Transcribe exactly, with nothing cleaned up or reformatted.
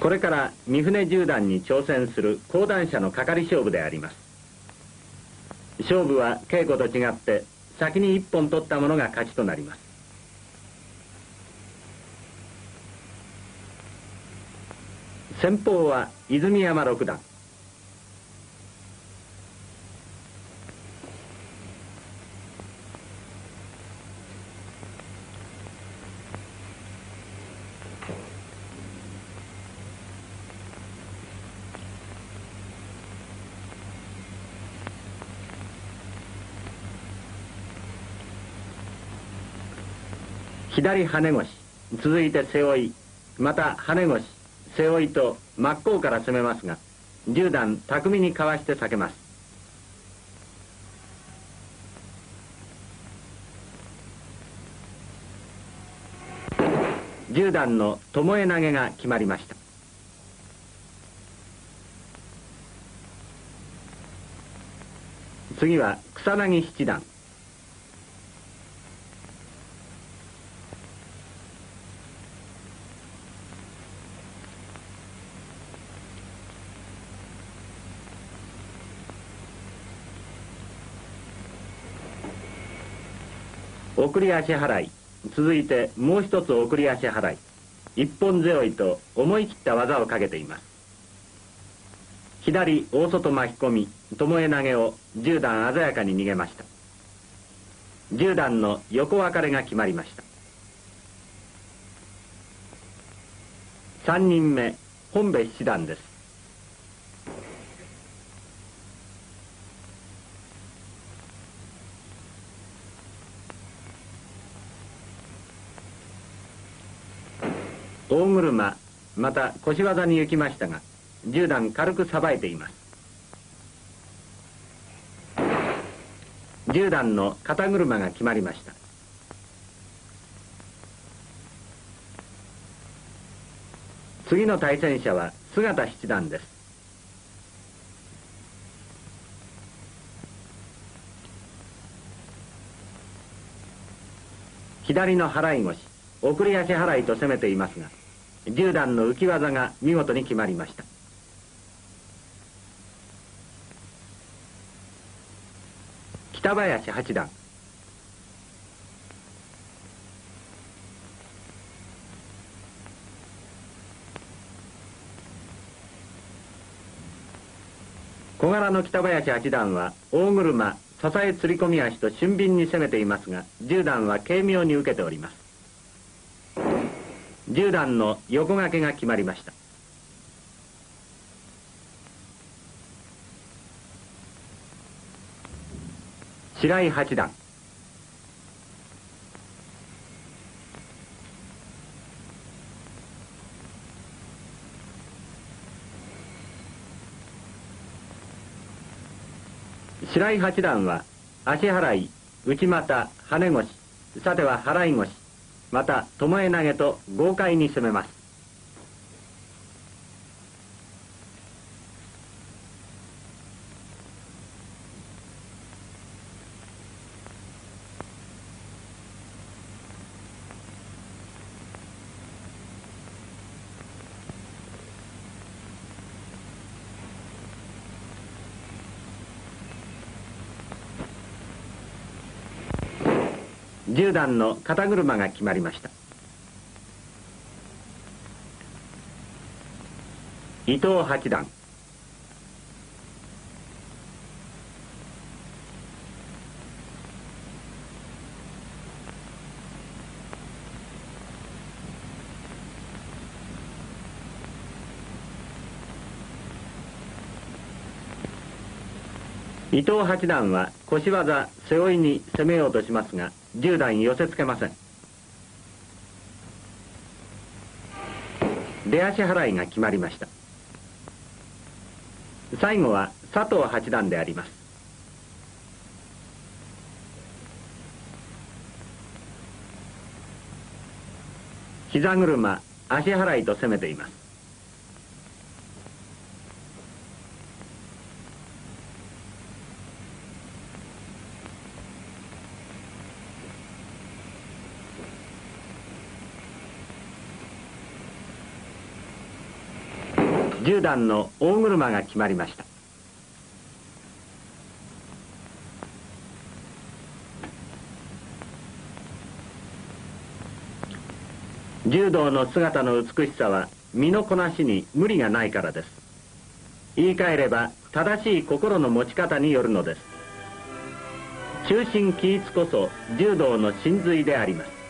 これから三船十段に挑戦する講談社の係勝負であります。勝負は稽古と違って先に一本取った者が勝ちとなります。先鋒は泉山六段。左跳ね腰、続いて背負い、また跳ね腰、背負いと真っ向から攻めますが、十段巧みにかわして避けます。十段の巴投げが決まりました。次は草薙七段。送り足払い、続いてもう一つ送り足払い、一本背負いと思い切った技をかけています。左大外巻き込み、巴投げを十段鮮やかに逃げました。十段の横分かれが決まりました。三人目、本部七段です。大車、また腰技に行きましたが、十段軽くさばいています。十段の肩車が決まりました。次の対戦者は姿七段です。左の払い腰、送り足払いと攻めていますが、十段の浮き技が見事に決まりました。北林八段。小柄の北林八段は大車、支え吊り込み足と俊敏に攻めていますが、十段は軽妙に受けております。十段の横掛けが決まりました。白井八段。白井八段は足払い、内股、跳ね腰、さては払い腰、また巴投げと豪快に攻めます。十段の肩車が決まりました。伊藤八段。伊藤八段は腰技背負いに攻めようとしますが、十段寄せつけません。出足払いが決まりました。最後は佐藤八段であります。膝車、足払いと攻めています。 じゅう段の大車が決まりました。柔道の姿の美しさは身のこなしに無理がないからです。言い換えれば正しい心の持ち方によるのです。中心起立こそ柔道の真髄であります。